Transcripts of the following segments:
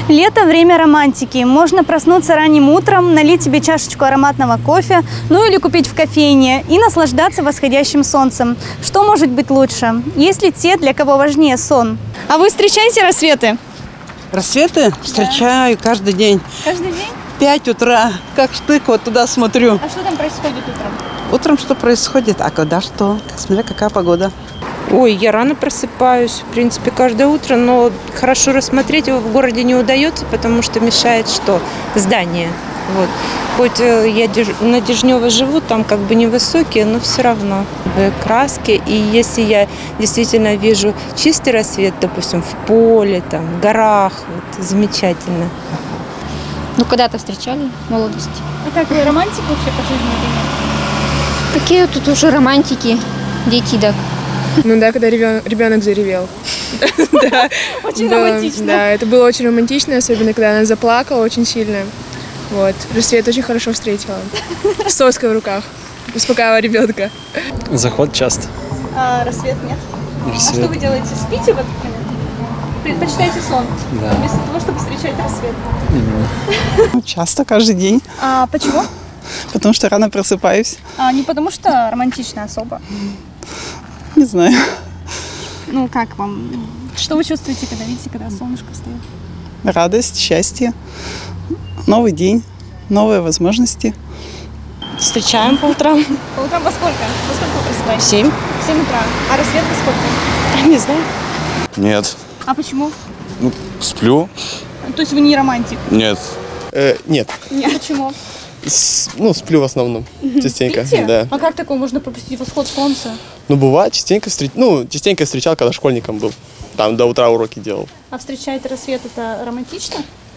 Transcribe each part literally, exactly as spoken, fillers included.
Лето – время романтики. Можно проснуться ранним утром, налить себе чашечку ароматного кофе, ну или купить в кофейне и наслаждаться восходящим солнцем. Что может быть лучше? Есть ли те, для кого важнее сон? А вы встречаете рассветы? Рассветы? Встречаю да. каждый день. Каждый день? Пять утра, как штык, вот туда смотрю. А что там происходит утром? Утром что происходит? А когда что? Смотря какая погода. Ой, я рано просыпаюсь, в принципе, каждое утро, но хорошо рассмотреть его в городе не удается, потому что мешает что? Здание. Вот. Хоть я на Дежнево живу, там как бы невысокие, но все равно краски. И если я действительно вижу чистый рассвет, допустим, в поле, там, в горах, вот, замечательно. Ну, когда-то встречали в молодости. А как вы, романтик вообще по жизни или нет? Какие тут уже романтики, дети, так. Ну да, когда ребенок заревел. Очень романтично. Да, это было очень романтично, особенно когда она заплакала очень сильно. Вот. Рассвет очень хорошо встретила. С соской в руках. Успокаивала ребенка. Заход часто. А рассвет нет? Рассвет. А что вы делаете? Спите в этот момент? Предпочитаете сон? Да. Вместо того, чтобы встречать рассвет? Именно. Часто, каждый день. А почему? Потому что рано просыпаюсь. А не потому что романтично особо? Не знаю. Ну, как вам? Что вы чувствуете, когда видите, когда солнышко встает? Радость, счастье. Новый день, новые возможности. Встречаем по утрам. По утрам во сколько? Во сколько вы просыпаетесь? Семь. В семь утра. А рассвет во сколько? Не знаю. Нет. А почему? Ну, сплю. То есть вы не романтик? Нет. Э, нет. Нет. Почему? С, ну, сплю в основном. Частенько. Спите? Да. А как такое можно пропустить восход солнца? Ну, бывает, частенько встреч... Ну, частенько встречал, когда школьником был. Там до утра уроки делал. А встречать рассвет – это романтично?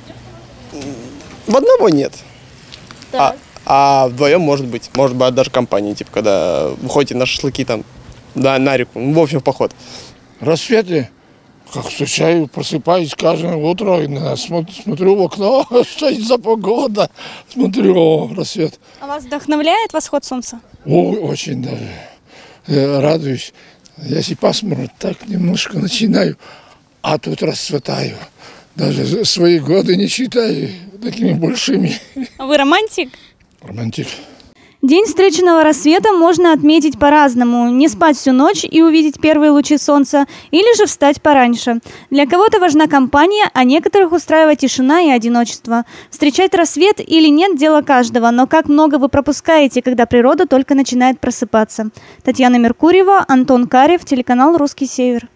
В одного нет. Так. А, а вдвоем может быть. Может быть, даже компании. Типа, когда выходите на шашлыки там, да, на реку. Ну, в общем, в поход. Рассветы. Как встречаю, просыпаюсь каждое утро, и смотрю в окно, что это за погода. Смотрю, о, рассвет. А вас вдохновляет восход солнца? О, очень даже. Я радуюсь. Если пасмурно, так немножко начинаю, а тут расцветаю. Даже свои годы не считаю такими большими. А вы романтик? Романтик. День встреченного рассвета можно отметить по-разному. Не спать всю ночь и увидеть первые лучи солнца, или же встать пораньше. Для кого-то важна компания, а некоторых устраивает тишина и одиночество. Встречать рассвет или нет – дело каждого, но как много вы пропускаете, когда природа только начинает просыпаться. Татьяна Меркурьева, Антон Карев, телеканал «Русский Север».